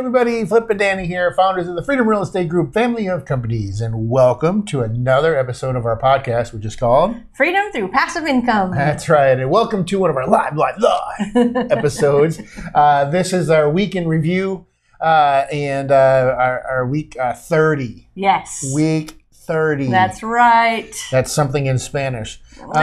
everybody, Flip and Dani here, founders of the Freedom Real Estate Group family of companies, and welcome to another episode of our podcast, which is called Freedom Through Passive Income. That's right, and welcome to one of our live episodes. This is our week in review, and our week 30. Yes. Week 30. That's right. That's something in Spanish.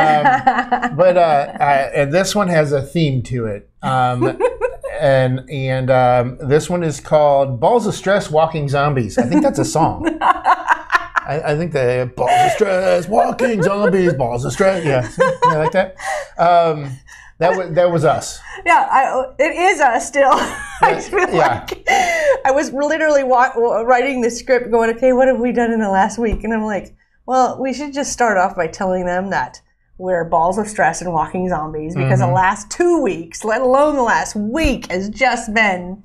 And this one has a theme to it. And this one is called Balls of Stress Walking Zombies. I think that's a song. I think the Balls of Stress Walking Zombies, Balls of Stress. Yeah, I like that. That was us. Yeah, it is us still. I feel like I was literally writing the script going, okay, what have we done in the last week? And I'm like, well, we should just start off by telling them that we're balls of stress and walking zombies because the last 2 weeks, let alone the last week, has just been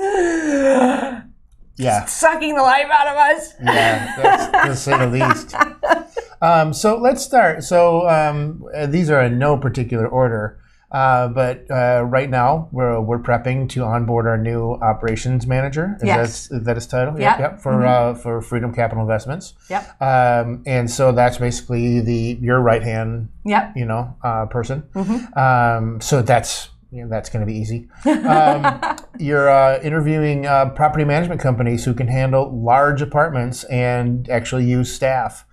sucking the life out of us. Yeah, that's to say the least. So let's start. So these are in no particular order, but right now we're prepping to onboard our new operations manager. Is that his title? Yep. For Freedom Capital Investments. Yep. And so that's basically your right hand. Yep. Person. So that's going to be easy. You're interviewing property management companies who can handle large apartments and actually use staff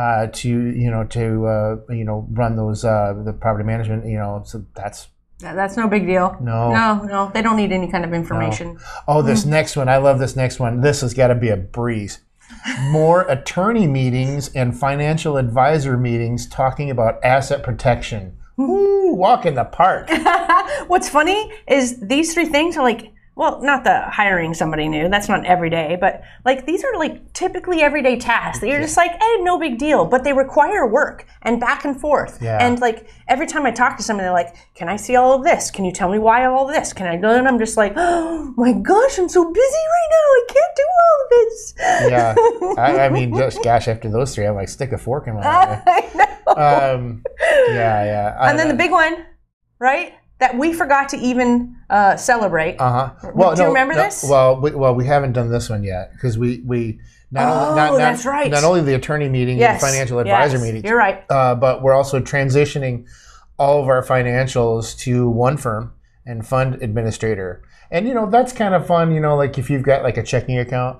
to run those the property management. So that's no big deal. No, they don't need any kind of information. No. Oh, this next one, I love this next one. This has got to be a breeze. More attorney meetings and financial advisor meetings talking about asset protection. Ooh, walk in the park. What's funny is these three things are like, well, not the hiring somebody new. That's not every day. But like these are like typically everyday tasks that you're just like, hey, no big deal. But they require work and back and forth. Yeah. And like every time I talk to somebody, they're like, can I see all of this? Can you tell me why all of this? Can I go? And I'm just like, oh my gosh, I'm so busy right now. I can't do all of this. Yeah. I mean, just gosh, after those three, I'm like, stick a fork in my eye. I know. Yeah. And then the big one, right? That we forgot to even celebrate. Well, do you remember this? Well, we haven't done this one yet because we that's right. Not only the attorney meeting and financial advisor meetings. You're right. But we're also transitioning all of our financials to one firm and fund administrator. And that's kind of fun. Like if you've got like a checking account.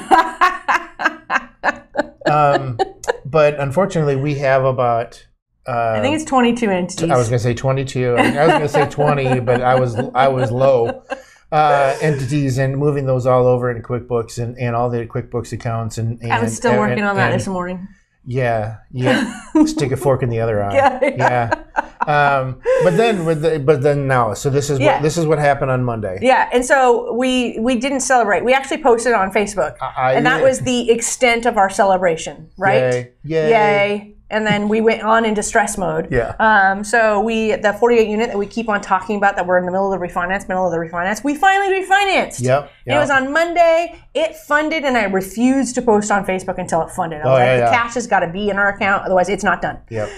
But unfortunately, we have about. I think it's 22 entities. I was going to say 22. I was going to say 20, but I was low. Entities and moving those all over into QuickBooks and all the QuickBooks accounts. And I was still working on that this morning. Yeah. Stick a fork in the other eye. Yeah. But then now, so this is what happened on Monday. Yeah, and so we didn't celebrate. We actually posted on Facebook, and that was the extent of our celebration, right? Yay. And then we went on into stress mode. Yeah. So the 48 unit that we keep on talking about, that we're in the middle of the refinance, we finally refinanced. Yep. It was on Monday. It funded, and I refused to post on Facebook until it funded. I was the cash has got to be in our account, otherwise it's not done. Yep.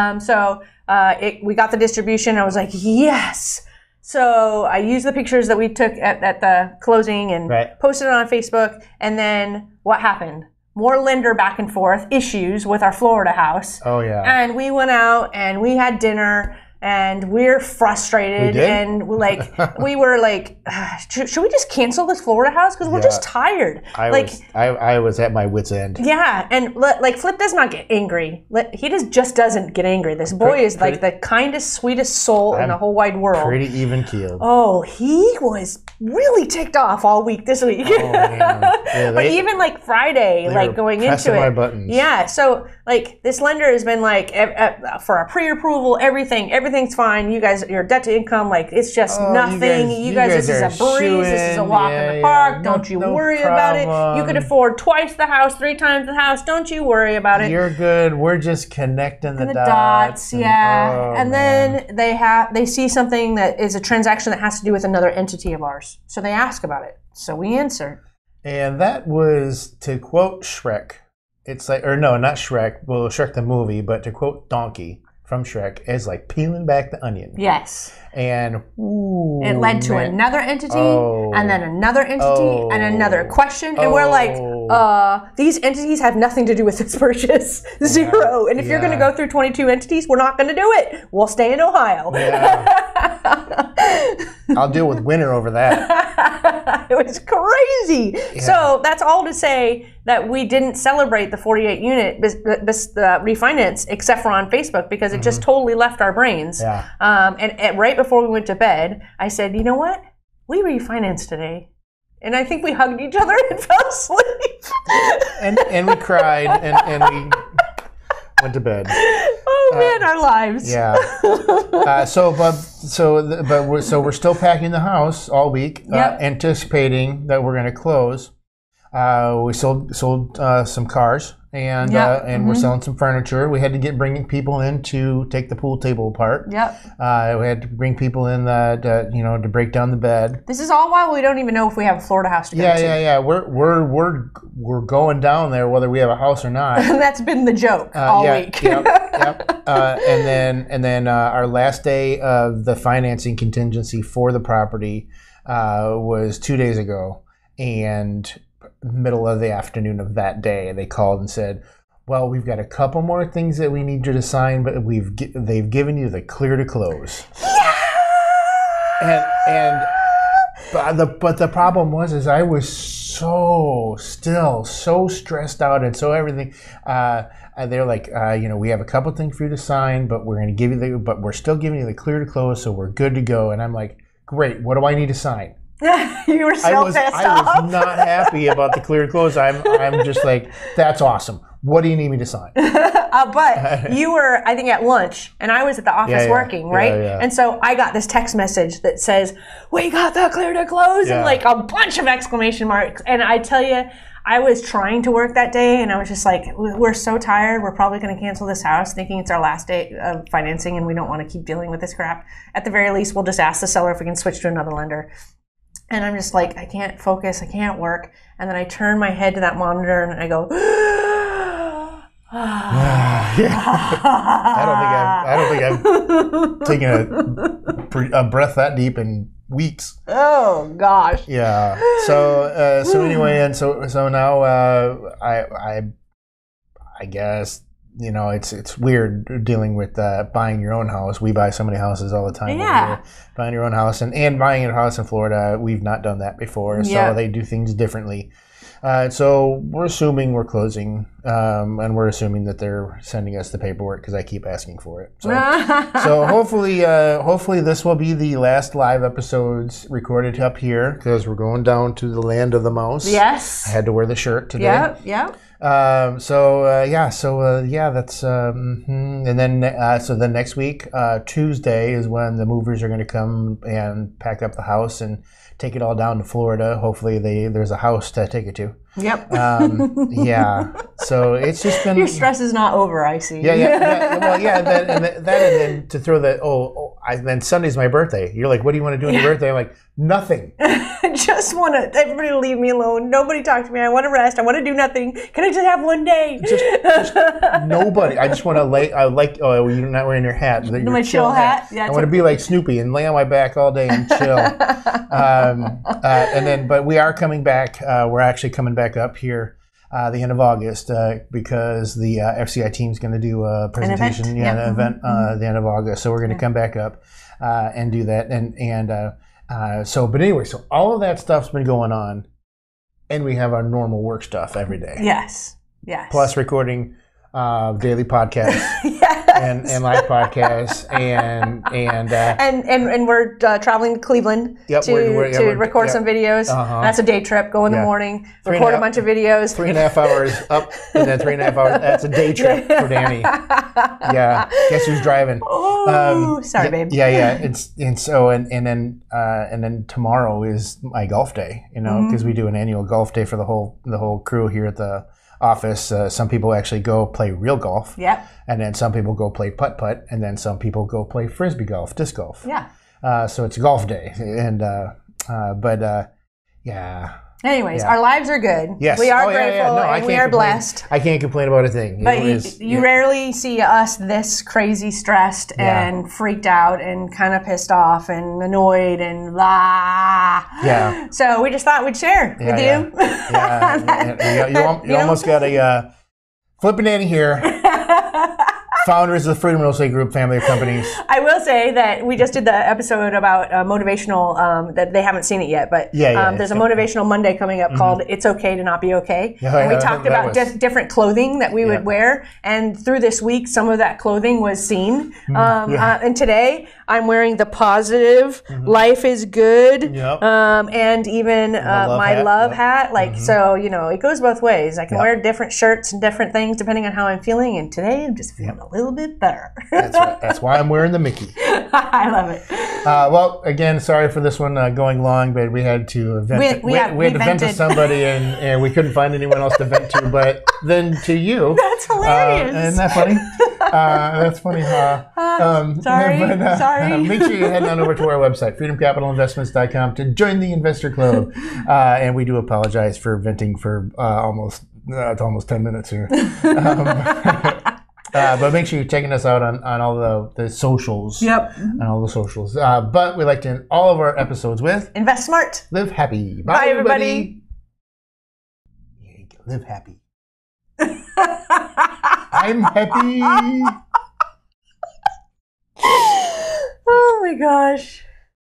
We got the distribution. I was like, yes. So I used the pictures that we took at the closing and posted it on Facebook. And then what happened? More lender back and forth issues with our Florida house. Oh, yeah. And we went out and we had dinner and we're frustrated. We did? And we were like, should we just cancel this Florida house? Because we're just tired. I was at my wit's end. Yeah. And Flip does not get angry. He just doesn't get angry. This boy is like the kindest, sweetest soul in the whole wide world. Pretty even keeled. Oh, he was really ticked off all week this week. Oh, man. Yeah, but even like Friday, going into it. My buttons. Yeah. So this lender has been like, for our pre-approval, everything's fine. You guys, your debt to income, it's just nothing. You guys, this is a breeze. This is a walk in the park. Don't you worry about it. You could afford twice the house, 3 times the house. Don't you worry about it. You're good. We're just connecting the dots. And then they see something that is a transaction that has to do with another entity of ours. So they ask about it. So we answer. And that was, to quote Shrek, it's like, or no, not Shrek, well, Shrek the movie, but to quote Donkey, from Shrek is like peeling back the onion. Yes. And it led to another entity, and then another entity, and another question. And we're like, these entities have nothing to do with this purchase. Zero. And if you're going to go through 22 entities, we're not going to do it. We'll stay in Ohio. Yeah. I'll deal with winter over that. It was crazy. Yeah. So that's all to say that we didn't celebrate the 48 unit refinance except for on Facebook because it just totally left our brains. Yeah. And right before we went to bed, I said, you know what? We refinanced today. And I think we hugged each other and fell asleep. and we cried and we went to bed. Oh man, our lives. Yeah. So we're still packing the house all week, anticipating that we're going to close. We sold some cars and we're selling some furniture. We had to bringing people in to take the pool table apart. Yep. We had to bring people in to break down the bed. This is all while we don't even know if we have a Florida house to go to. Yeah. We're going down there whether we have a house or not. That's been the joke all week. Yep. And then our last day of the financing contingency for the property was 2 days ago, and middle of the afternoon of that day, they called and said, well, we've got a couple more things that we need you to sign, but they've given you the clear to close. Yeah! But the problem was I was so stressed out and so everything. They're like, we have a couple things for you to sign, but we're still giving you the clear to close, so we're good to go. And I'm like, great. What do I need to sign? You were so pissed off. I was not happy about the clear close. I'm just like, that's awesome. What do you need me to sign? But you were, I think, at lunch, and I was at the office working, right? Yeah. And so I got this text message that says, we got the clear to close, and like a bunch of exclamation marks. And I tell you, I was trying to work that day, and I was just like, we're so tired. We're probably going to cancel this house, thinking it's our last day of financing, and we don't want to keep dealing with this crap. At the very least, we'll just ask the seller if we can switch to another lender. And I'm just like, I can't focus, I can't work. And then I turn my head to that monitor and I go, I don't think I've taken a breath that deep in weeks. Oh gosh. Yeah. So anyway, and so now I guess, it's weird dealing with buying your own house. We buy so many houses all the time. Yeah. Buying your own house and buying a house in Florida, we've not done that before. So they do things differently. So we're assuming we're closing, and we're assuming that they're sending us the paperwork because I keep asking for it. So hopefully this will be the last live episodes recorded up here because we're going down to the land of the mouse. Yes. I had to wear the shirt today. Yep. That's and then so the next week, Tuesday is when the movers are going to come and pack up the house and take it all down to Florida. Hopefully there's a house to take it to. Yep. So it's just been, your stress is not over, I see. Yeah. And then to throw that, then Sunday's my birthday. You're like, what do you want to do on your birthday? I'm like, nothing. Just want everybody to leave me alone. Nobody talk to me. I want to rest. I want to do nothing. Can I just have one day? Just nobody. I just want to lay. You're not wearing your hat. My chill hat. Yeah, I want to be like Snoopy and lay on my back all day and chill. But we are coming back. We're actually coming back up here the end of August because the FCI team is going to do a presentation, an event the end of August. So we're going to come back up and do that. But anyway, so all of that stuff's been going on, and we have our normal work stuff every day. Yes. Plus recording daily podcasts and live podcasts and we're traveling to Cleveland to record some videos. That's a day trip. Go in the morning, record a bunch of videos. 3.5 hours up and then 3.5 hours. That's a day trip for Dani. Yeah, guess who's driving? Oh, sorry, babe. Yeah. And then tomorrow is my golf day. Because we do an annual golf day for the whole crew here at the office. Some people actually go play real golf. Yep. And then some people go play putt-putt, and then some people go play frisbee golf, disc golf. Yeah. So it's golf day, and Anyways, our lives are good. Yes. We are grateful No, and we are blessed. I can't complain about a thing. But you rarely see us this crazy stressed and freaked out and kind of pissed off and annoyed and blah. Yeah. So we just thought we'd share with you. Yeah. You almost got a flipping Dani here. Founders of the Freedom Real Estate Group family of companies. I will say that we just did the episode about motivational, that they haven't seen it yet, but there's a Motivational Monday coming up called It's Okay to Not Be Okay. And we talked about different clothing that we would wear. And through this week, some of that clothing was seen. And today, I'm wearing the positive, life is good, and even my love hat. Like, so, it goes both ways. I can wear different shirts and different things depending on how I'm feeling. And today, I'm just feeling a little bit better. That's right. That's why I'm wearing the Mickey. I love it. Well, again, sorry for this one going long, but we had to vent. We had to vent to somebody, and we couldn't find anyone else to vent to. But then to you, that's hilarious. Isn't that funny? That's funny, huh? Sorry. Make sure you head on over to our website, freedomcapitalinvestments.com, to join the investor club. And we do apologize for venting for almost 10 minutes here. But make sure you're checking us out on all the socials. Yep. On all the socials. But we like to end all of our episodes with invest smart. Live happy. Bye everybody. Live happy. I'm happy. Oh my gosh.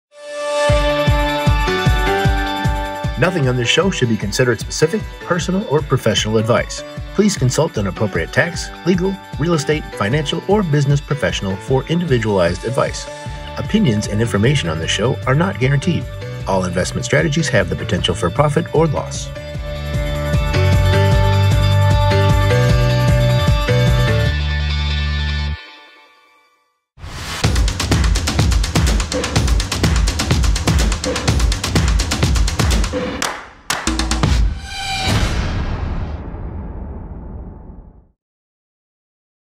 Nothing on this show should be considered specific, personal, or professional advice. Please consult an appropriate tax, legal, real estate, financial, or business professional for individualized advice. Opinions and information on this show are not guaranteed. All investment strategies have the potential for profit or loss.